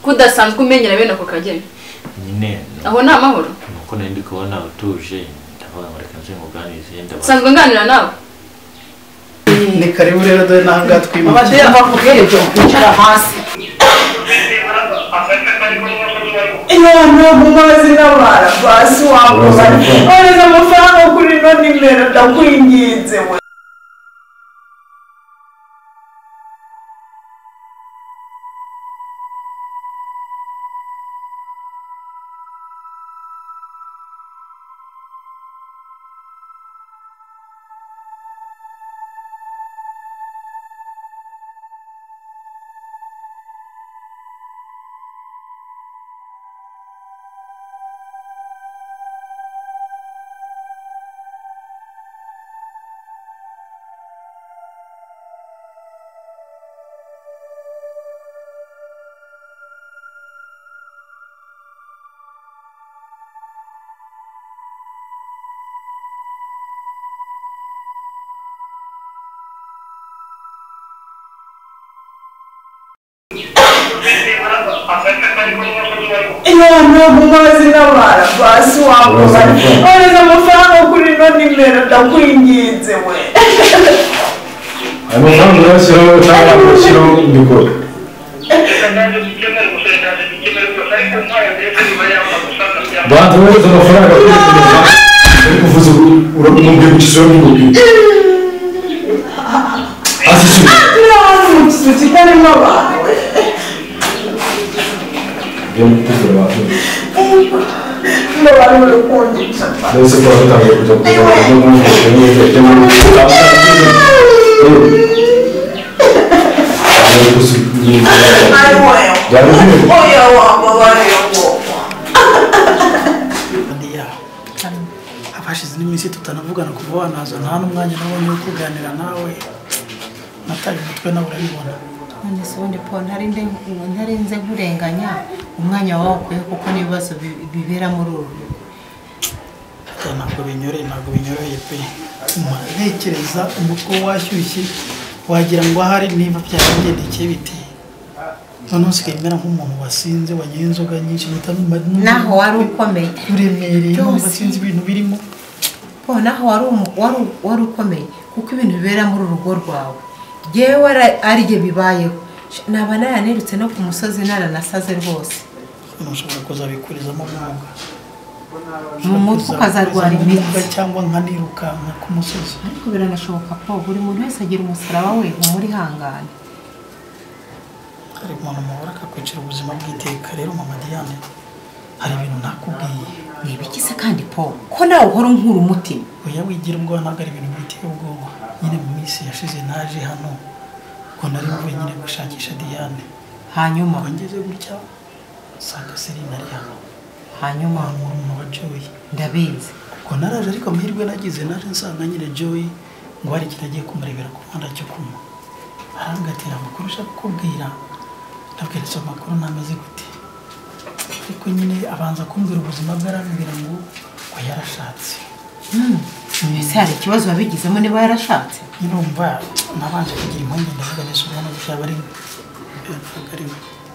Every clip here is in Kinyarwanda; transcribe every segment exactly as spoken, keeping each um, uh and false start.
kudasanzwe umenyera bene ako kageni nyine aho ni amahoro nuko nari ndi kubona utuje ndavuga ngo reka nze muganirize ndabaza sanzwe nganira nawe ni karibu rero dore nanga twimye abadera bakubwire byo kwicara hasi iyo no mumazi n'abara basi wamubara oreza amafaranga kuri no nimero ndakwinginze we iyo no mumazi n'abara basi wamubara oreza amafaranga kuri no nimero ndakwinginze we amafaranga urashyiraho cyangwa urashyiraho imikoro bantu woza amafaranga kuri kumeza uri kuvuza uramubwiye gukisura n'ingobyi asishyura umukizo kitarimo abantu we yo kuvura abantu no bari mu rukongisha ndetse ko batangiye kujya kuvura no mu nshingano n'ibyo mu oya wamubariye ngo abashize n'iminsi tutanavugana kuva wanaza nta n'umwanya nabonye wo kuganira nawe nataye umutwe nawe urabibona none se ubundi po ntarinde ntarenze nkurenganya umwanya wawe ukwiye kuko n'ibibazo bibera muri uru ntabwo binyoreye ntabwo binyoreye pe ntekereza umutwe washyushye wagira ngo ahari niba byagendekeye biti noneho usigaye umera nk'umuntu wasinze wanyoye inzoga nyinshi naho wari ukomeye uremereye wasinze ibintu birimo po naho wari ukomeye kuko ibintu bibera muri urugo rwawe yewe arije bibayeho naba naranirutse no ku musozi naranasaze rwose ntushobora kuzabikurizamo umwuga mu mutwe ukazarwara imitsi cyangwa nkanirukanka ku musozi ariko biranashoboka po buri muntu wese agira umusaraba we muri hangane hari umuntu mubura akakwicira ubuzima bw'iteka rero mama Diane hari ibintu nakubwiye ni ibiki se kandi po ko nawe uhora unkura umutima oya wigira ubwoba ntabwo ari ibintu biteye ubwoba nyine mu minsi yashize naje hano ko nari mvuye nyine gushakisha Diane hanyuma ngo ngeze gutya usanga Serine ari hano hanyuma umuntu wa Joy ndabizi ko naraje ariko amahirwe nagize naje nsanga nyine Joy ngo hari ikintu agiye kumurebera ku muhanda cyo kunywa arangatira amakuru ushaka kubwira ndabwira izo makuru ntameze gute ariko nyine abanza kumbwira ubuzima bwe arambwira ngo ngo yarashatse ese hari ikibazo wabigizemo niba yarashatse nyirumva nabanje kugira impungenge ndavuga nese ubona ko byaba ari ari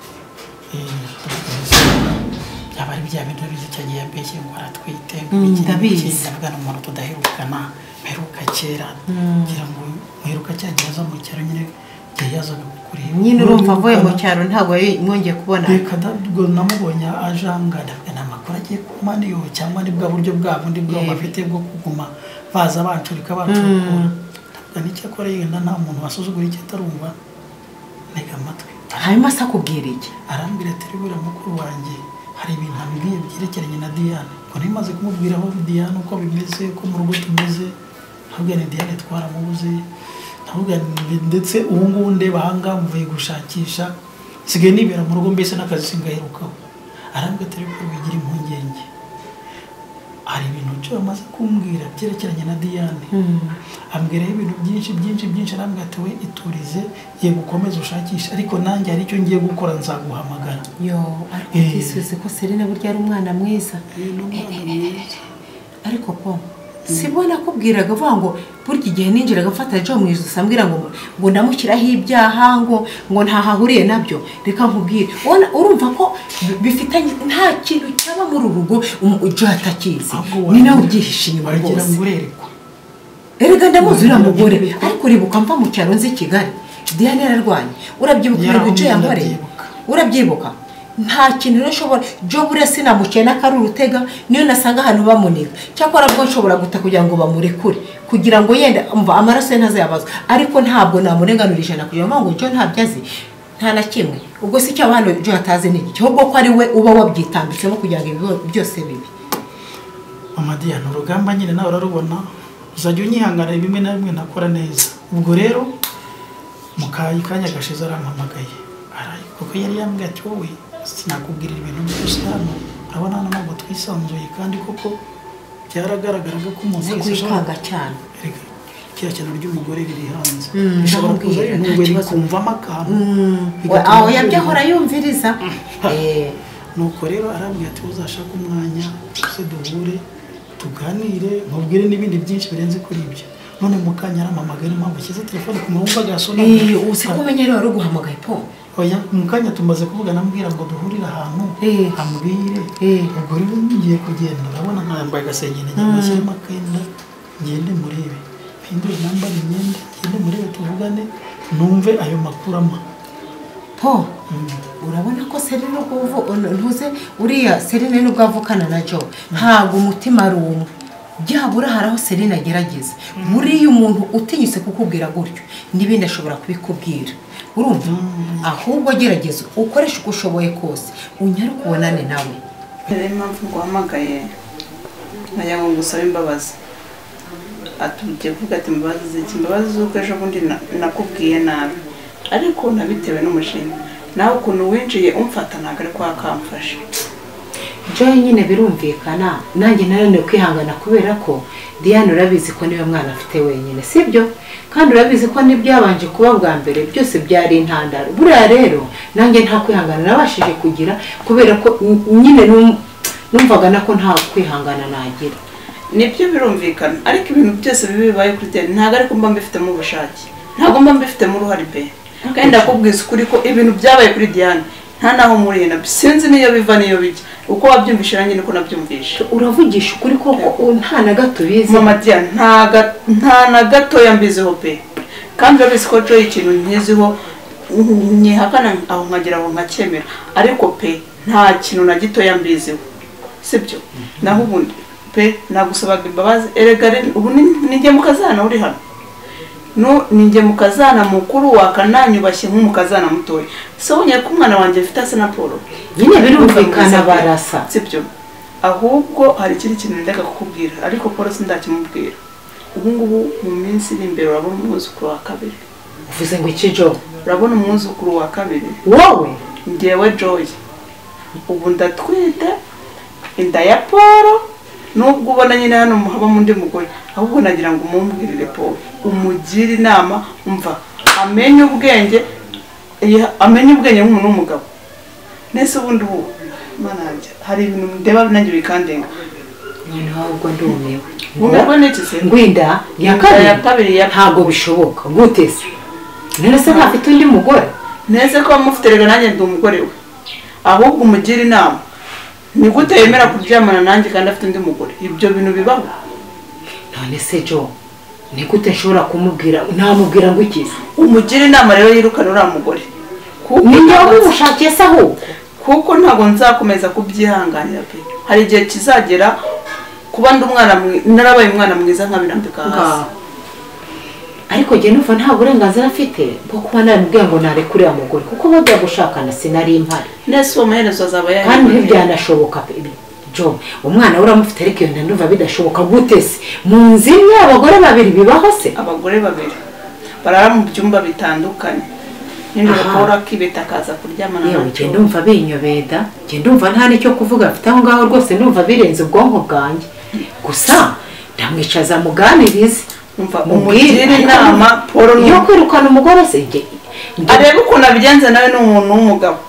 yaba ari bya bintu bizi cyagiye yambeshye ngo aratwite ndabizi ndavuga n'umuntu tudaherukana mperuka kera ngira ngo mperuka cyagiye aza mu cyaro nyine yazaga kureba nyine urumva avuye mu cyaro ntabwo mwongeye kubona reka ntabwo namubonye ajanga ndavuga n'amakuru agiye kumana yo cyangwa ni bwa buryo bwabo ndi bwo bafite bwo kuguma baza bancurika bancurukura ndavuga n'icyo akora yenda nta muntu wasuzugura icyo atarumva ntega amatwi hanyuma asa kubwira iki arambwira ati rero mukuru wanjye hari ibintu ambwiye byerekeranye na Diane ko nimaze kumubwira aho Diane uko bimeze ko mu rugo tumeze ntabwo ni Diane twaramubuze ntabwo ndetse ubu ngubu ndeba ahangaha mvuye gushakisha sigaye nibera mu rugo mbese n'akazi singaherukaho arambwira ati rero wigira impungenge hari ibintu byo amaze kumbwira byerekeranye na Diane ambwiraho ibintu byinshi byinshi byinshi arambwira ati we iturize ye gukomeza ushakisha ariko nanjye hari icyo ngiye gukora nzaguhamagara yo ariko tisuze ko Serine burya ari umwana mwiza ariko po sibona kubwiraga avuga ngo burya igihe ninjiraga mfata Jo mu ijosi ambwira ngo ngo ndamushyiraho ibyaha ngo ngo ntahahuriye nabyo reka nkubwire urumva ko bifitanye nta kintu cyaba muri urugo Jo atakizi ni nawe ubyihishe inyuma rwose erega ndamuzi uriya mugore ariko uribuka mva mu cyaro nzi Kigali Diane yararwanye urabyibuka ibintu Jo yankoreye urabyibuka nta kintu nshobora Jo bure sinamuciye n'akarurutega niyo nasanga ahantu bamuniga cyakora bwo nshobora guta kugira ngo bamurekure kugira ngo yenda umva amaraso ye ntazayabazwa ariko ntabwo namurenganurije na kugira ngo Jo ntabyazi nta na kimwe ubwo si cyo abantu Jo atazi ni iki ahubwo ko ari we uba wabyitambitsemo kugira ngo ibibazo byose bibi Mama Diane urugamba nyine nawe urarubona uzajya unyihangana bimwe na bimwe nakora neza ubwo rero mukayi kanya gashize arampamagaye arayi kuko yari yambwiye ati wowe sinakubwirira ibintu byose hano urabona hano ntabwo twisanzuye kandi koko byaragaragaraga ko umuntu wese kwikanga cyane kiriya kintu ry'umugore riri hanze bishobora kuza ibintu kumvamo akantu aho yabyahora yumviriza nuko rero arambwira ati uzashaka umwanya se duhure tuganire nkubwire n'ibindi byinshi birenze kuri ibyo none mukanya aramamagara impamvu ushyize telefone ku muhungu agasona uzi ko umenya rero wari uguhamagaye po oya mukanya tumaze kuvugana ambwira ngo duhurire ahantu ambwire ubwo rero ngiye kugenda urabona nkambaye agasengenge nyamashyiremo akenda ngende murebe mpindure nambara imyenda ngende murebe tuvugane numve ayo makuru ama po urabona ko Serine ubwo ntuze uriya Serine nubwo avukana na Jo ntabwo umutima ari umwe byabura haraho Serine agerageza buriya umuntu utinyise kukubwira gutyo n'ibindi ashobora kubikubwira urumva ahubwo gerageza ukoresha uko ushoboye kose unyare kubonane nawe rero impamvu nguhamagaye nkajya ngo ngusaba imbabazi atujye kuvuga ati imbabazi z'iki imbabazi z'uko ejo bundi nakubwiye nabi ariko nabitewe n'umushinga nawe ukuntu winjiye umfata ntabwo ari kwa kamfashe Jo nyine birumvikana nanjye narane kwihangana kubera ko Diane urabizi ko niwe mwana afite wenyine sibyo kandi urabizi ko nibyabanje kuba bwa mbere byose byari intandaro buriya rero nanjye nta kwihangana nabashije kugira kubera ko nyine numvaga nako nta kwihangana nagira nibyo birumvikana ariko ibintu byose bibi bibaye kuri Diane ntabwo ariko mba mbifitemo ubushake ntabwo mba mbifitemo uruhare pe kandi ndakubwiza ukuri ko ibintu byabaye kuri Diane nta naho muriye nabyo sinzi niyo biva niyo bijya uko wabyumvishe nanjye niko nabyumvishe uravugisha ukuri koko nta na gato bizi Mama Diane nta na gato yambizeho pe kandi urabizi ko Jo ikintu nkiziho nyihakana aho nkagira aho nkakemera ariko pe nta kintu na gito yambizeho sibyo naho ubundi pe nagusabaga imbabazi erega ubu ninjye mukazana uri hano no ninjye mukazana mukuru wakananyubashye nk'umukazana mutoya so unye ko umwana wanjye afite asa na Paul nyine birumvikana barasa sibyo ahubwo hari ikindi kintu ndeka kukubwira ariko Paul sindakimubwira ubu ngubu mu minsi iri imbere urabona umwuzukuru wa kabiri uvuze ngo iki Jo urabona umwuzukuru wa kabiri wowe ngewe Joy ubu ndatwite inda ya Paul nubwo ubona nyine hano haba mundi mugore ahubwo nagira ngo umumbwirire Paul umugire inama umva amenye ubwenge amenye ubwenge nk'umuntu w'umugabo nese ubundi ubu mananje hari ibintu ndeba nanjye bikandenga nyine ahubwo ndumiwe umerwe n'iki se ngwinda ya kabiri ntabwo bishoboka gute se nese ntafite undi mugore nese ko amufite rega nanjye ndi umugore we ahubwo umugire inama ni gute yemera kuryamana nanjye kandi afite undi mugore ibyo bintu bibaho none se Jo ni gute nshobora kumubwira ntamubwira ngo iki umugire inama rero yirukana uriya mugore ninjye wamushakiye se ahubwo kuko ntabwo nzakomeza kubyihanganira pe hari igihe kizagera kuba ndi umwana narabaye umwana mwiza nkabirambika hasi ariko jye numva nta burenganzira afite bwo kuba naramubwiye ngo narekurira mugore kuko bajya gushakana sinari impari nese uwo maherezo azaba yaje kandi ntibyanashoboka Jo umwana we uramufite ariko iyo ndumva bidashoboka gute se mu nzu imwe abagore babiri bibaho se abagore babiri barara mu byumba bitandukanye nijoro Paul akibeta akaza kuryamana na Jo jye ndumva binyobeda jye ndumva nta n'icyo kuvuga afite aho ngaho rwose ndumva birenze ubwonko bwanjye gusa ndamwicaza muganirize umva umugire inama Paul yo kwirukana umugore se arebe ukuntu abigenza nawe n'umuntu w'umugabo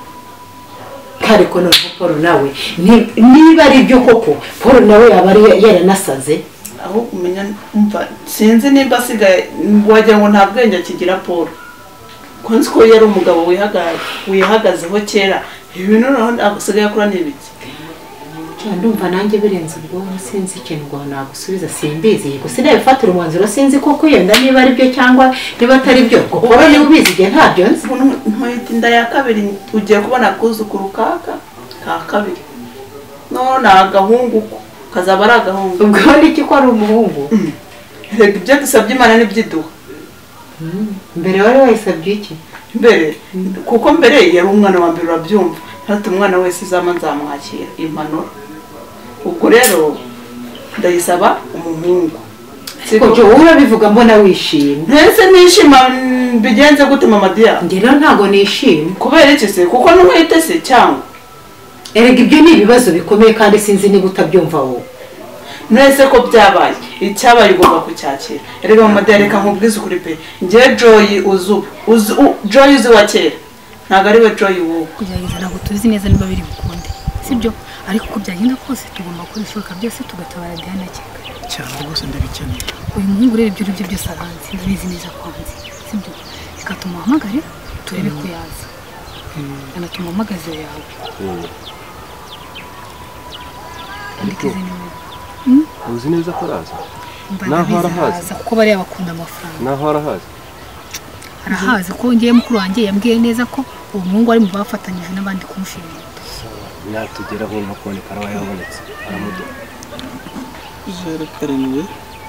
ariko noneho Paul nawe niba ari byo koko Paul nawe yaba yaranasaze aho kumenya umva sinzi nimba asigaye wagira ngo nta bwenge akigira Paul konzi ko yari umugabo wihagaze wihagazeho kera ibintu naho asigaye akora n'ibiki ndumva nanjye birenze ubwonko sinzi ikintu ngo nagusubiza simbizi yego sinabifatira umwanzuro sinzi koko yenda niba ari byo cyangwa niba atari byo kuko niba ubizi igihe ntabyo nzi ntwite inda ya kabiri ugiye kubona kuzukuru kaka ka kabiri no ni agahungu ko kazaba ari agahungu ubwo n'iki ko ari umuhungu reka ibyo dusabye Imana n'ibyiduha mbere wari wayisabye iki mbere kuko mbere yari umwana wa mbere urabyumva ntati umwana wese izama nzamwakira impanuro ubwo rero ndayisaba umuhungu siko cyo urabivuga mbona wishimye ntese nishima bigenze gute mama Dia njye rero ntago nishimye kubera iki se kuko n'umwite se cyangwa erega ibyo ni ibibazo bikomeye kandi sinzi niba utabyumva wowe nese ko byabaye icyabaye ugomba kucyakira erega mama Dia reka nkubwize ukuri pe njye Joy uzu uzu Joy uzi wa kera ntago ari we Joy wowe kugerageza ntabwo tuzi neza niba biri bukunde sibyo ariko uko byagenda kose tugomba gukora ibishoboka byose tugatabara Diana cyane cyane rwose ndabikeneye uyu muhungu rero ibyo uribyo byose aranzi ndabizi neza ko anzi sibyo reka tumuhamagare turebe ko yaza ana tumuhamagaze yawe uzi neza ko araza naho arahazi kuko bari abakunda amafaranga naho arahazi arahazi ko ngiye mukuru wanjye yambwiye neza ko uwo muhungu ari mu bafatanyije n'abandi kumushimira natugeraho nkakuboneka araba yabonetse aramuduha zeru karindwi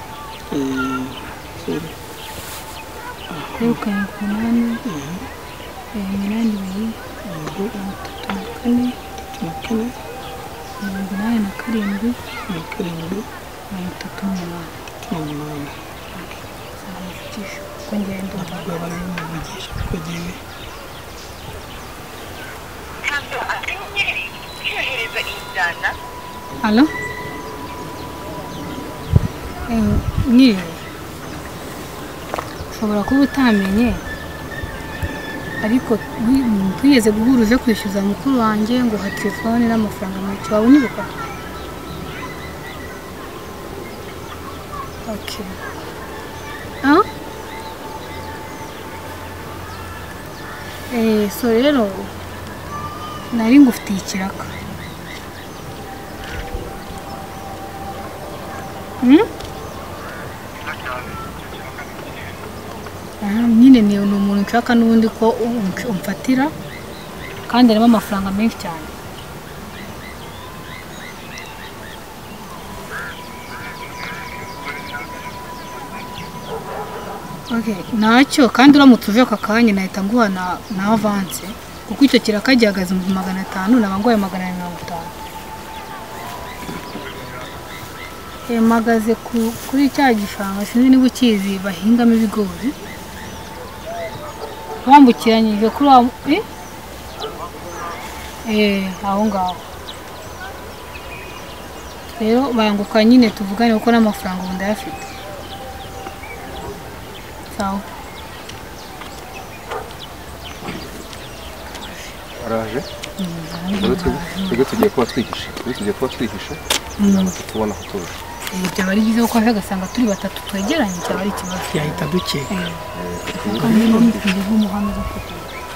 zeru zeru karindwi umunani iminani ibiri mirongo itatu na kane na kane mirongo inani na karindwi na karindwi mirongo itatu n'umunani n'umunani zamuvugisha kuko ngiye ndumva bari bamuvugisha kuko ngiye Halo? Eh, nyiriwe. Ushobora kuba utamenye ariko twigeze guhura uje kwishyuza mukuru wanjye ngo ha telefone n'amafaranga make wawe unibuka? Okay. Ah? Eh, so rero nari ngufitiye ikiraka. Hmm? Ah, nyine ni umuntu nshaka n'ubundi ko umfatira kandi arimo amafaranga menshi cyane. Okay, nacyo kandi uramutse uje aka kanya nahita nguha na na avance kuko icyo kiraka gihagaze mu magana atanu naba ngoye magana mirongo itanu. Magaze kuri cya gishanga sinzi niba ukizi bahingamo ibigori bambukiranyije kuri eh eh aho ngaho rero banguka nyine tuvugane uko n'amafaranga ubu ndayafite sawa araje twebwe tugiye kuba twihishe twebwe tugiye kuba twihishe tubona ko tuje byaba ari byiza ko aje agasanga turi batatu twegeranye cyaba ari ikibazo yahita dukeka kandi ni igihugu umuhanda zo kuko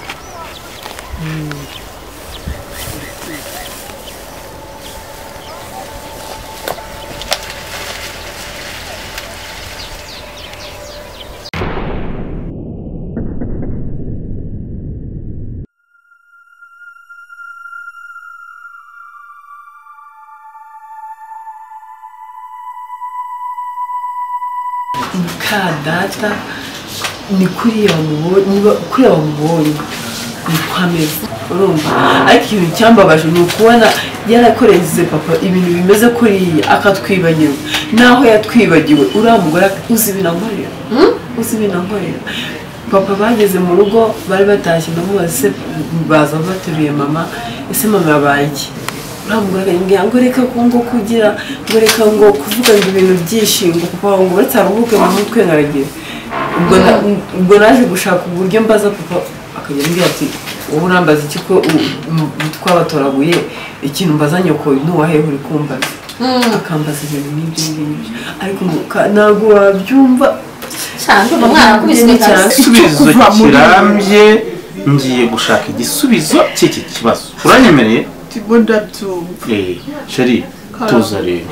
data ni kuriya niba kuriya wamubonye ni kwameza urumva ariko ikintu cyambabaje ni ukubona yarakoreze papa ibintu bimeze kuriya akatwibagirwa naho yatwibagiwe uriya mugore uzi ibinankorera uzi ibinankorera papa bageze mu rugo bari batashye ndamubaze baza bateruye mama ese mama yabaye iki uriya mugore akambwira ngo reka ngo kugira ngo reka ngo kuvuga ngo ibintu byishingo papa ngo uretse aruhuke mu mutwe nkaragira ubwo naje gushaka uburyo mbaza papa akajya ambwira ati wowe urambaza iki ko twabatoraguye ikintu mbaza nyoko ntuwahehe uri kumbaza akambaza ibintu n'ibyo ngibyo ariko ntabwo wabyumva cyangwa umwana akubiswe cyane igisubizo kirambye ngiye gushaka igisubizo cy'iki kibazo uranyemereye tibo ndabyumva eh sheri tuza rero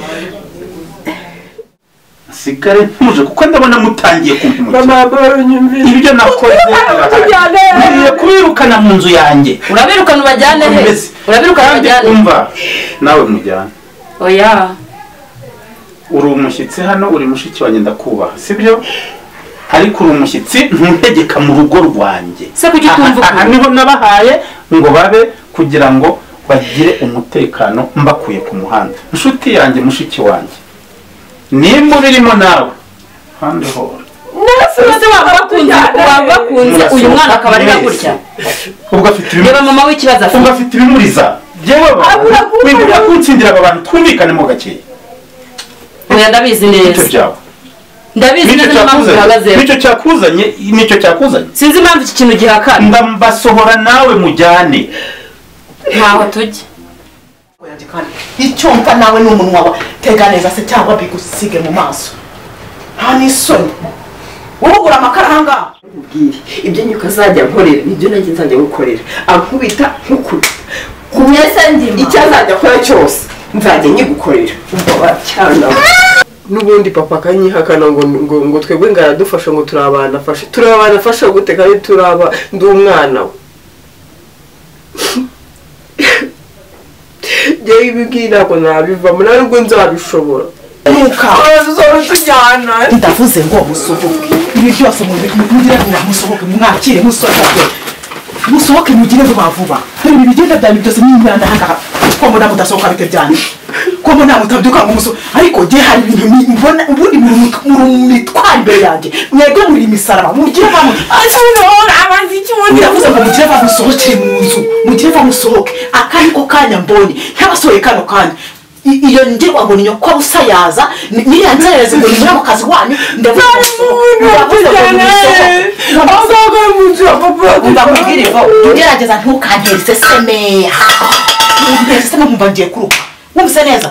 sigare ntuje kuko ndabona mutangiye kumpimukira mama baranyumvira ibyo nakoze ngiye kubirukana mu nzu yanjye urabirukana ubajyane he urabirukana ubajyane umva nawe mujyane oya uri umushyitsi hano uri mushiki wanjye ndakubaha sibyo ariko uri umushyitsi ntuntegeka mu rugo rwanjye se kuki utumva aha niho nabahaye ngo babe kugira ngo bagire umutekano mbakuye ku muhanda inshuti yanjye mushiki wanjye nimba birimo nawe handi ho nase wabakunze wabakunze uyu mwana akaba ari gutya ubwo afite ibimuriza reba mama w'ikibazo afite ubwo afite ibimuriza jewe wibura kunsindira aba bantu twumvikane mo gakeya oya ndabizi neza ndabizi neza impamvu uhagaze nicyo cyakuzanye nicyo cyakuzanye sinzi impamvu iki kintu gihakana ndambasohora nawe mujyane ntaho tujya icyo mva nawe n'umunwa wa tega neza se cyangwa bigusige mu maso nta n'isoni wowe ugura amakara ahangaha ubwire ibyo nyuka azajya nkorera nibyo nanjye nzajya gukorera ankubita nkukuri kumwese ndimo icyo azajya akora cyose nzajya nyigukorera umva bacyana n'ubundi papa akanyihakana ngo ngo ngo twebwe ngaradufasha ngo turi abana afashe turi abana afasha gute kandi turaba ndi umwana we jewe ibibwiye ntabwo nabivamo ntabwo nzabishobora nuka tuzaba tujyana ndavuze ngo musohoke ibi byose mugire ngo musohoke mwakire musohoke musohoke mugire vuba vuba ibi bigenda byanyu byose n'imyanda ahangaha ko mbona mudasohoka bite byanyu ko mbona mutabyuka ngo muso ariko je hari ibintu mbona ubundi mu mitwara imbere yanjye mwebwe muri imisaraba mugire va asubira abanzi cyundi ndavuze ngo mugire va musohokere mu nzu mugire va musohoke akandi ko kanya mbonye ntabasohoye kano kanya iyo ngirwa ngo niyo kwa usayaza niya nzereze ngo muri mu kazi wanyu ndavuze azaga mu nzu ya papa ndamubwire ngo ngerageza ntukanterese semeya ntukanterese semeya nkumva ngiye kuruka wumvise neza